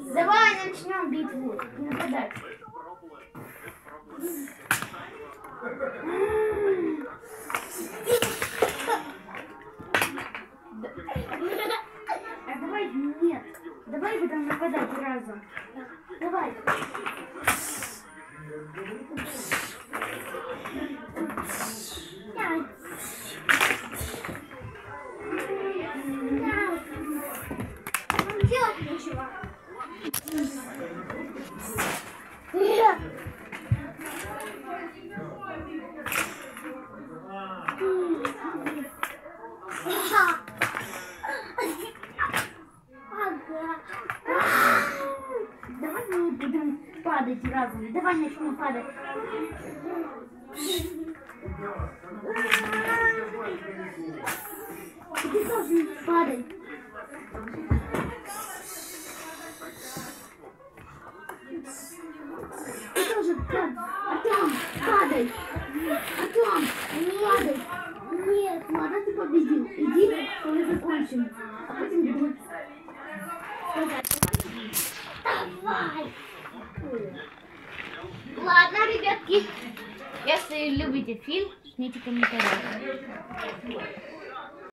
Давай начнем битву. Нападать. А давай нет. Давай будем нападать разом. Давай. Делать нечего. Давай мы будем падать разом. Давай начнем падать. Ты должен падать. Ты тоже падай. Артем, падай. Артем, падай. Нет, ладно, ты победил. Иди, мы закончим. А потом будем сказать. Давай. Ладно, ребятки. Если любите фильм, жмите комментарий.